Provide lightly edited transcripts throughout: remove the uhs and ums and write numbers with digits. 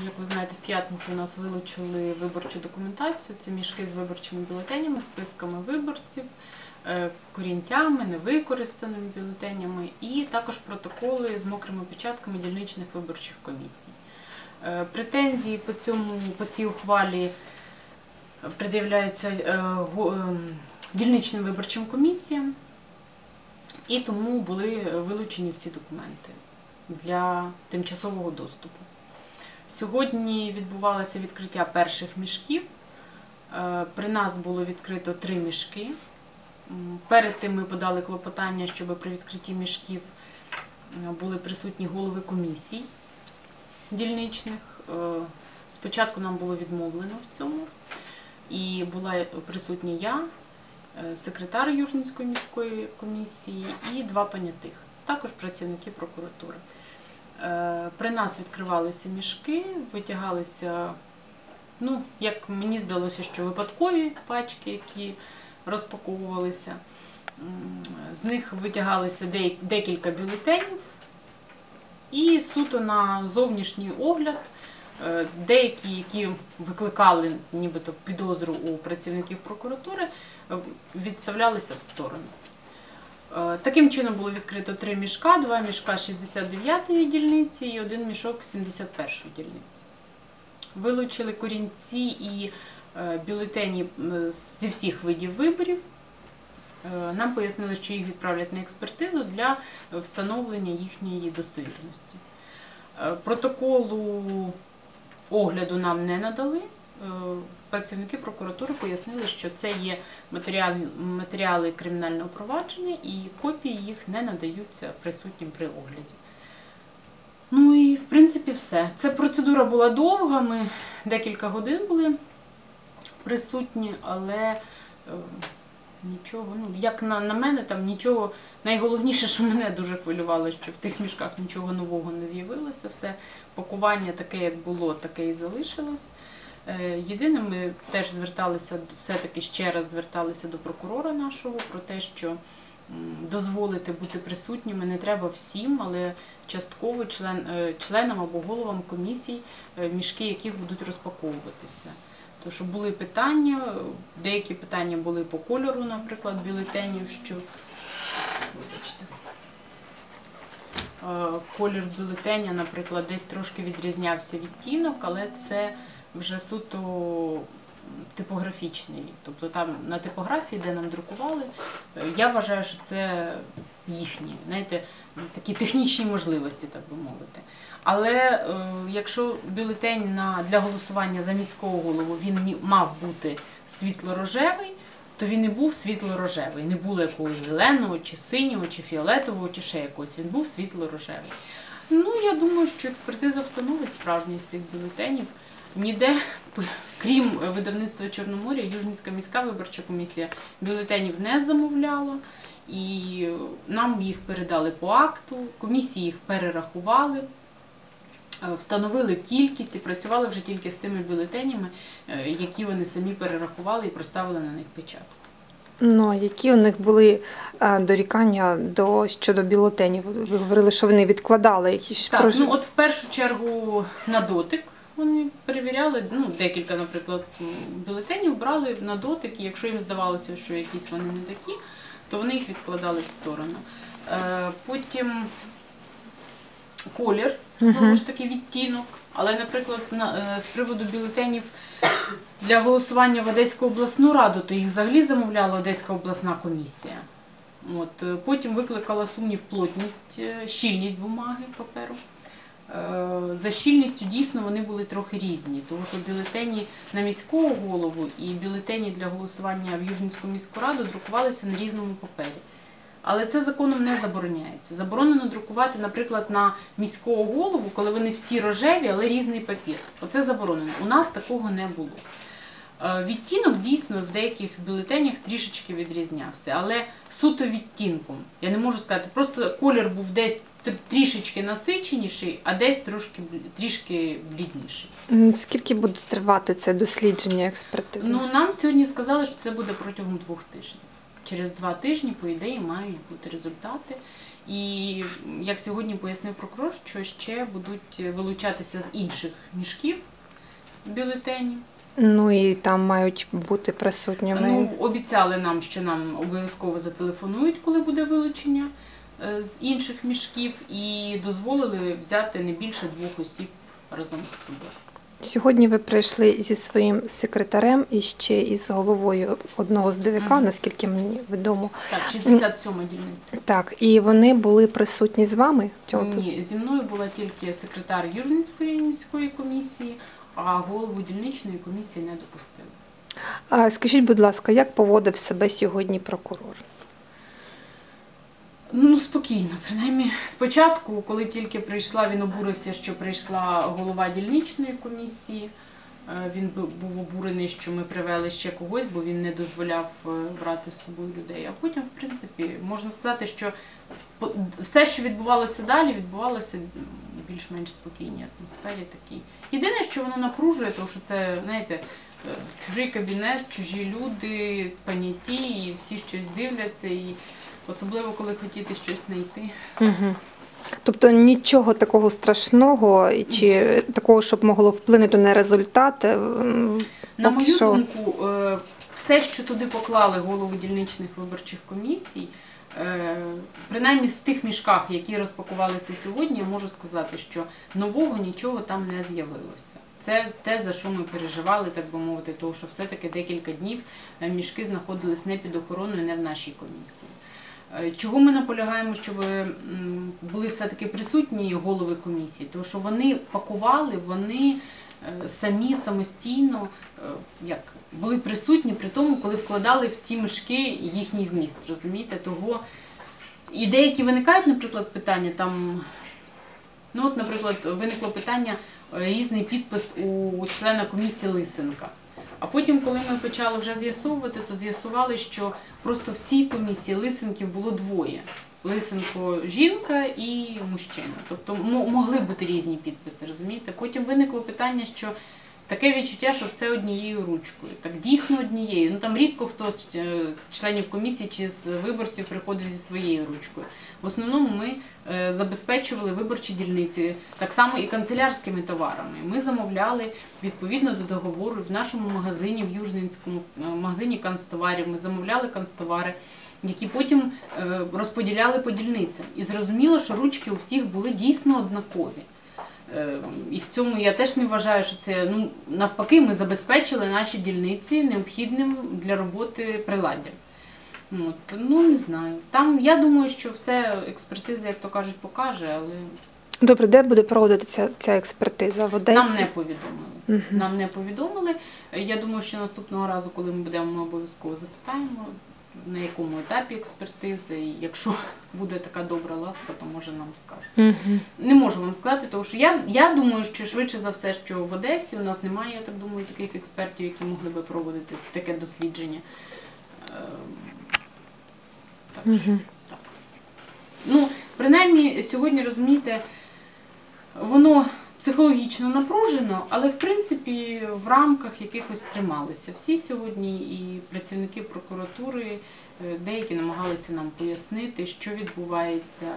як ви знаєте, в п'ятницю у нас вилучили виборчу документацію. Це мішки з виборчими бюлетенями, списками виборців, корінцями, невикористаними бюлетенями і також протоколи з мокрими печатками дільничних виборчих комісій. Претензії по цій ухвалі пред'являються дільничним виборчим комісіям, і тому були вилучені всі документи для тимчасового доступу. Сьогодні відбувалося відкриття перших мішків. При нас було відкрито 3 мішки. Перед тим ми подали клопотання, щоб при відкритті мішків були присутні голови комісій дільничних. Спочатку нам було відмовлено в цьому, і була присутня я, секретар Южницької міської комісії і 2 понятих, також працівники прокуратури. При нас відкривалися мішки, витягалися, як мені здалося, що випадкові пачки, які розпаковувалися. З них витягалися декілька бюлетенів і суто на зовнішній огляд деякі, які викликали нібито підозру у працівників прокуратури, відставлялися в сторону. Таким чином було відкрито 3 мішка, 2 мішка 69-ї дільниці і 1 мішок 71-ї дільниці. Вилучили корінці і бюлетені зі всіх видів виборів. Нам пояснили, що їх відправлять на експертизу для встановлення їхньої достовірності. Протоколу огляду нам не надали. Працівники прокуратури пояснили, що це є матеріали кримінального провадження і копії їх не надаються присутнім при огляді. Ну і в принципі все. Ця процедура була довга, ми декілька годин були присутні, але нічого, як на мене, там нічого, найголовніше, що мене дуже хвилювало, що в тих мішках нічого нового не з'явилося, все пакування таке, як було, таке і залишилось. Єдине, ми теж зверталися, все-таки ще раз зверталися до прокурора нашого про те, що дозволити бути присутніми не треба всім, але частково членам або головам комісій, мішки яких будуть розпаковуватися. Тому що були питання, деякі питання були по кольору, наприклад, бюлетенів, що колір бюлетеня, наприклад, десь трошки відрізнявся відтінок, але це вже суто типографічний. Тобто там на типографії, де нам друкували, я вважаю, що це їхні, знаєте, такі технічні можливості, так би мовити. Але якщо бюлетень для голосування за міського голову, він мав бути світло-рожевий, то він і був світло-рожевий. Не було якогось зеленого, чи синього, чи фіолетового, чи ще якогось. Він був світло-рожевий. Я думаю, що експертиза встановить справжність цих бюлетенів. Ніде, крім видавництва Чорноморя, Южницька міська виборча комісія бюлетенів не замовляла. І нам їх передали по акту, комісії їх перерахували, встановили кількість і працювали вже тільки з тими бюлетенями, які вони самі перерахували і проставили на них печатку. Які у них були дорікання щодо бюлетенів? Ви говорили, що вони відкладали якісь... Так, от в першу чергу на дотик вони перевіряли, декілька, наприклад, бюлетенів брали на дотик, і якщо їм здавалося, що якісь вони не такі, то вони їх відкладали в сторону. Потім колір, знову ж таки відтінок, але, наприклад, з приводу бюлетенів для голосування в Одеську обласну раду, то їх взагалі замовляла Одеська обласна комісія. Потім викликала сумнів плотність, щільність бумаги, паперу. За щільністю дійсно вони були трохи різні, тому що бюлетені на міського голову і бюлетені для голосування в Южницьку міську раду друкувалися на різному папері. Але це законом не забороняється. Заборонено друкувати, наприклад, на міського голову, коли вони всі рожеві, але різний папір. Оце заборонено. У нас такого не було. Відтінок дійсно в деяких бюлетенях трішечки відрізнявся, але суто відтінком. Я не можу сказати, просто колір був десь трішечки насиченіший, а десь трішки блідніший. Скільки буде тривати це дослідження експертизи? Нам сьогодні сказали, що це буде протягом 2 тижнів. Через 2 тижні, по ідеї, мають бути результати. І, як сьогодні пояснив прокурор, що ще будуть вилучатися з інших мішків бюлетені. Ну і там мають бути присутніми. Ну, обіцяли нам, що нам обов'язково зателефонують, коли буде вилучення з інших мішків, і дозволили взяти не більше 2 осіб разом з собою. Сьогодні ви прийшли зі своїм секретарем і ще із головою одного з ДВК, наскільки мені відомо. Так, 67-ма дільниця. Так, і вони були присутні з вами? в цьому? Ні, зі мною була тільки секретар Южненської міської комісії, а голову дільничної комісії не допустили. А скажіть, будь ласка, як поводив себе сьогодні прокурор? Ну, спокійно. Принаймні, спочатку, коли тільки прийшла, він обурився, що прийшла голова дільничної комісії. Він був обурений, що ми привели ще когось, бо він не дозволяв брати з собою людей. А потім, в принципі, можна сказати, що все, що відбувалося далі, відбувалося в більш-менш спокійній атмосфері такій. Єдине, що воно напружує, тому що це, знаєте, чужий кабінет, чужі люди, поняті, і всі щось дивляться, і особливо, коли хотіти щось знайти. Угу. Тобто нічого такого страшного чи такого, щоб могло вплинути на результат? На мою думку, все, що туди поклали голови дільничних виборчих комісій, принаймні в тих мішках, які розпакувалися сьогодні, я можу сказати, що нового нічого там не з'явилося. Це те, за що ми переживали, так би мовити, тому що все-таки декілька днів мішки знаходились не під охороною, не в нашій комісії. Чого ми наполягаємо, щоб були все-таки присутні голови комісії? Тому що вони пакували, вони самі самостійно були присутні при тому, коли вкладали в ті мішки їхній вміст, розумієте? Того і деякі виникають, наприклад, питання там, ну от, наприклад, виникло питання різний підпис у члена комісії Лисенка. А потім, коли ми почали вже з'ясовувати, то з'ясували, що просто в цій комісії Лисенків було 2. Лисенко жінка і мужчина. Тобто могли бути різні підписи, розумієте? Потім виникло питання, що таке відчуття, що все однією ручкою. Так дійсно однією. Ну там рідко хто з членів комісії чи з виборців приходив зі своєю ручкою. В основному ми забезпечували виборчі дільниці, так само і канцелярськими товарами. Ми замовляли відповідно до договору в нашому магазині, в Южненському магазині канцтоварів. Ми замовляли канцтовари, які потім розподіляли по дільницям. І зрозуміло, що ручки у всіх були дійсно однакові. І в цьому я теж не вважаю, що це, ну, навпаки, ми забезпечили наші дільниці необхідним для роботи приладдям. От, ну, не знаю. Там, я думаю, що все експертиза, як то кажуть, покаже, але... Добре, де буде проводитися ця експертиза? В Одесі? Нам не повідомили. Нам не повідомили. Я думаю, що наступного разу, коли ми будемо, ми обов'язково запитаємо, на якому етапі експертизи, і якщо буде така добра ласка, то може нам скажуть. Не можу вам сказати, тому що я думаю, що швидше за все, що в Одесі у нас немає, я так думаю, таких експертів, які могли би проводити таке дослідження. Так. Ну, принаймні, сьогодні, розумієте, воно психологічно напружено, але, в принципі, в рамках якихось трималися. Всі сьогодні, і працівники прокуратури, деякі намагалися нам пояснити, що відбувається,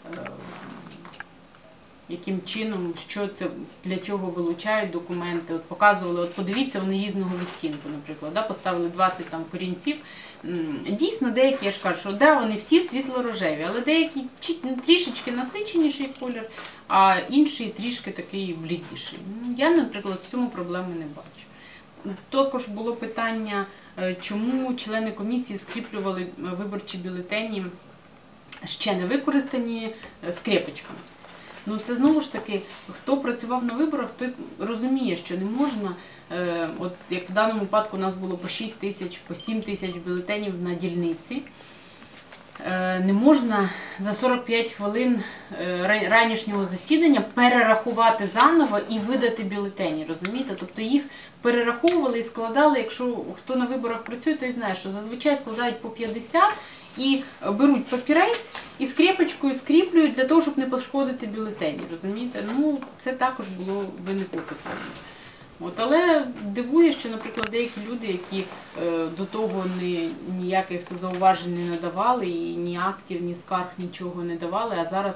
яким чином, що це, для чого вилучають документи. От показували, от подивіться, вони різного відтінку, наприклад, да, поставили 20 там корінців. Дійсно, деякі, я ж кажу, що да, вони всі світло-рожеві, але деякі трішечки насиченіший колір, а інший трішки такий блідіший. Я, наприклад, в цьому проблеми не бачу. Також було питання, чому члени комісії скріплювали виборчі бюлетені ще не використані скрепочками. Ну, це знову ж таки, хто працював на виборах, той розуміє, що не можна, от як в даному випадку у нас було по 6 тисяч, по 7 тисяч бюлетенів на дільниці, не можна за 45 хвилин ранішнього засідання перерахувати заново і видати бюлетені, розумієте? Тобто їх перераховували і складали, якщо хто на виборах працює, той знає, що зазвичай складають по 50 і беруть папірець і скрепочкою скріплюють для того, щоб не пошкодити бюлетені, розумієте? Ну, це також було виникло питання. Але дивує, що, наприклад, деякі люди, які до того ніяких зауважень не надавали, і ні актів, ні скарг, нічого не давали, а зараз,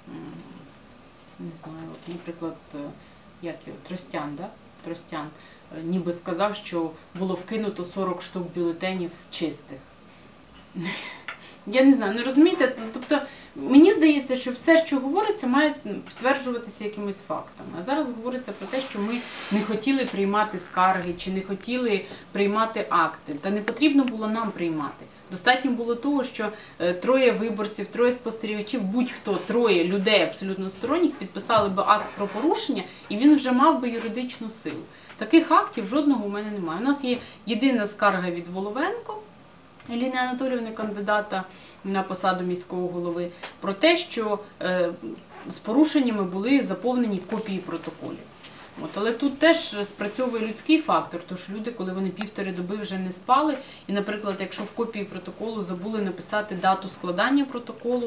не знаю, наприклад, Тростян, да? Тростян, ніби сказав, що було вкинуто 40 штук бюлетенів чистих. Я не знаю, не розумієте? Тобто, мені здається, що все, що говориться, має підтверджуватися якимись фактами. А зараз говориться про те, що ми не хотіли приймати скарги, чи не хотіли приймати акти. Та не потрібно було нам приймати. Достатньо було того, що 3 виборців, 3 спостерігачів, будь-хто, 3 людей абсолютно сторонніх підписали би акт про порушення, і він вже мав би юридичну силу. Таких актів жодного у мене немає. У нас є єдина скарга від Воловенко Еліни Анатоліївни, кандидата на посаду міського голови, про те, що з порушеннями були заповнені копії протоколів. Але тут теж спрацьовує людський фактор, тому що люди, коли вони 1,5 доби вже не спали, і, наприклад, якщо в копії протоколу забули написати дату складання протоколу,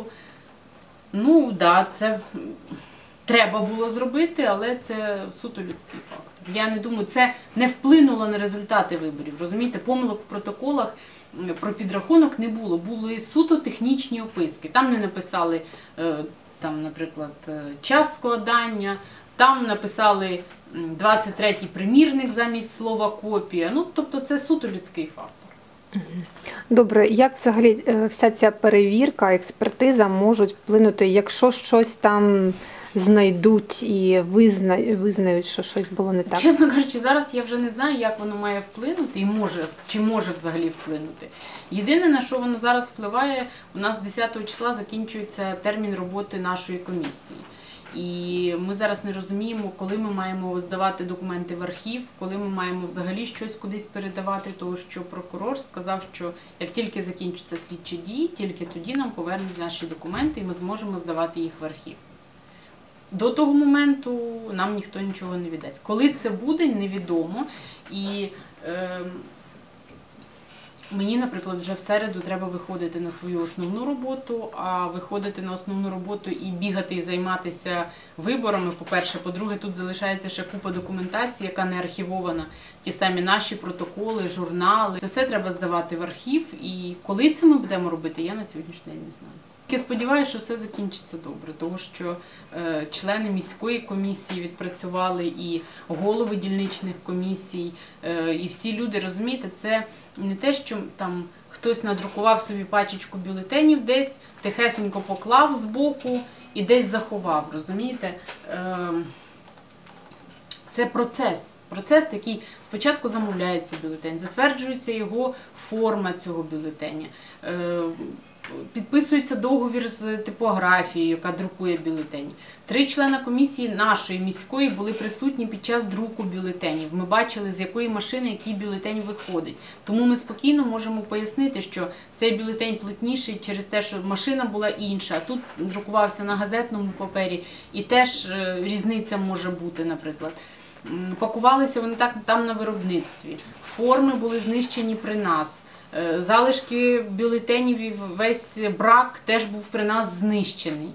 це треба було зробити, але це суто людський фактор. Я не думаю, це не вплинуло на результати виборів. Розумієте, помилок в протоколах про підрахунок не було. Були суто технічні описки. Там не написали, наприклад, час складання, там написали 23-й примірник замість слова копія. Тобто це суто людський фактор. Добре, як взагалі вся ця перевірка, експертиза можуть вплинути, якщо щось там знайдуть і визнають, що щось було не так? Чесно кажучи, зараз я вже не знаю, як воно має вплинути і чи може взагалі вплинути. Єдине, на що воно зараз впливає, у нас 10 числа закінчується термін роботи нашої комісії. І ми зараз не розуміємо, коли ми маємо здавати документи в архів, коли ми маємо взагалі щось кудись передавати, тому що прокурор сказав, що як тільки закінчаться слідчі дії, тільки тоді нам повернуть наші документи і ми зможемо здавати їх в архів. До того моменту нам ніхто нічого не віддасть. Коли це буде, невідомо. І мені, наприклад, вже в середу треба виходити на свою основну роботу, а виходити на основну роботу і бігати і займатися виборами, по-перше. По-друге, тут залишається ще купа документації, яка не архівована. Ті самі наші протоколи, журнали. Це все треба здавати в архів. І коли це ми будемо робити, я на сьогоднішній день не знаю. Я сподіваюся, що все закінчиться добре, тому що члени міської комісії відпрацювали, і голови дільничних комісій, і всі люди, розумієте, це не те, що там хтось надрукував собі пачечку бюлетенів десь, тихесенько поклав збоку і десь заховав, розумієте? Це процес, який спочатку замовляється бюлетень, затверджується його форма цього бюлетеня, підписується договір з типографією, яка друкує бюлетені. 3 члени комісії нашої міської були присутні під час друку бюлетенів. Ми бачили, з якої машини який бюлетень виходить. Тому ми спокійно можемо пояснити, що цей бюлетень плотніший через те, що машина була інша, а тут друкувався на газетному папері, і теж різниця може бути, наприклад. Пакувалися вони там на виробництві. Форми були знищені при нас. Залишки бюлетенів і весь брак теж був при нас знищений.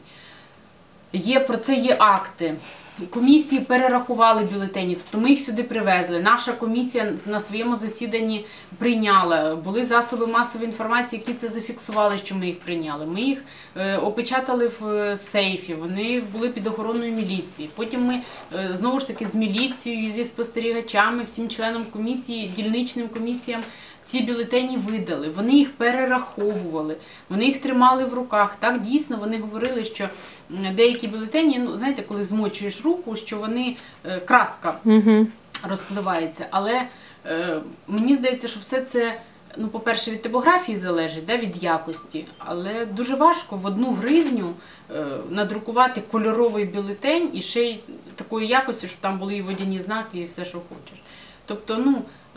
Про це є акти. Комісії перерахували бюлетені, тобто ми їх сюди привезли. Наша комісія на своєму засіданні прийняла. Були засоби масової інформації, які це зафіксували, що ми їх прийняли. Ми їх опечатали в сейфі, вони були під охороною міліції. Потім ми знову ж таки з міліцією, зі спостерігачами, всім членам комісії, дільничним комісіям ці бюлетені видали, вони їх перераховували, вони їх тримали в руках. Так, дійсно, вони говорили, що деякі бюлетені, знаєте, коли змочуєш руку, що вони, краска розпливається. Але мені здається, що все це, по-перше, від типографії залежить, від якості, але дуже важко в 1 гривню надрукувати кольоровий бюлетень і ще й такої якості, щоб там були і водяні знаки, і все, що хочеш. Тобто,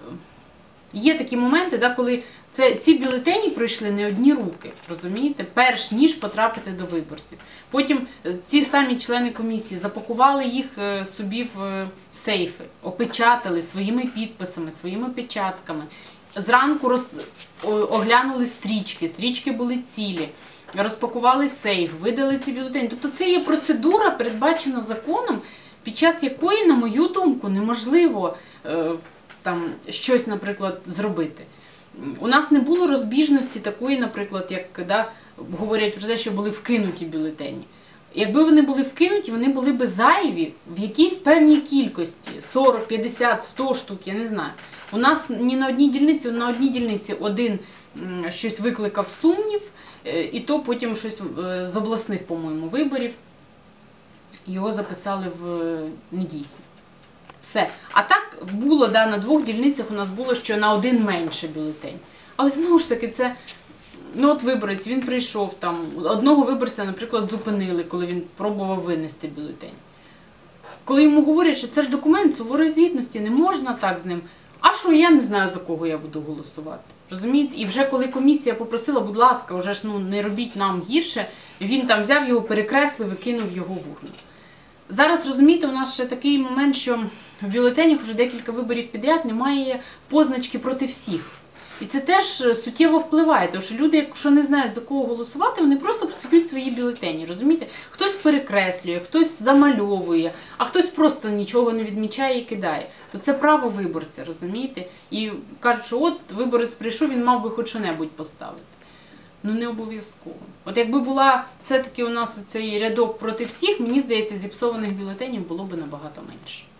є такі моменти, коли ці бюлетені пройшли не одні руки, розумієте, перш ніж потрапити до виборців. Потім ті самі члени комісії запакували їх собі в сейфи, опечатали своїми підписами, своїми печатками. Зранку оглянули стрічки були цілі, розпакували сейф, видали ці бюлетені. Тобто це є процедура, передбачена законом, під час якої, на мою думку, неможливо там щось, наприклад, зробити. У нас не було розбіжності такої, наприклад, як говорять про те, що були вкинуті бюлетені. Якби вони були вкинуті, вони були б зайві в якійсь певній кількості. 40, 50, 100 штук, я не знаю. У нас ні на одній дільниці один щось викликав сумнів, і то потім щось з обласних, по-моєму, виборів. Його записали в недійсні. Все. А так було, на 2 дільницях у нас було, що на 1 менше бюлетень. Але знову ж таки, це, от виборець, він прийшов там, одного виборця, наприклад, зупинили, коли він пробував винести бюлетень. Коли йому говорять, що це ж документ суворої звітності, не можна так з ним. А що, я не знаю, за кого я буду голосувати. Розумієте? І вже коли комісія попросила, будь ласка, вже ж не робіть нам гірше, він там взяв його, перекреслив і кинув його в урну. Зараз, розумієте, у нас ще такий момент, що в бюлетенях вже декілька виборів підряд немає позначки проти всіх. І це теж суттєво впливає, тому що люди, якщо не знають, за кого голосувати, вони просто псують свої бюлетені, розумієте? Хтось перекреслює, хтось замальовує, а хтось просто нічого не відмічає і кидає. То це право виборця, розумієте? І кажуть, що от виборець прийшов, він мав би хоч що-небудь поставити. Ну не обов'язково. От якби була все-таки у нас цей рядок проти всіх, мені здається, зіпсованих бюлетенів було б набагато менше.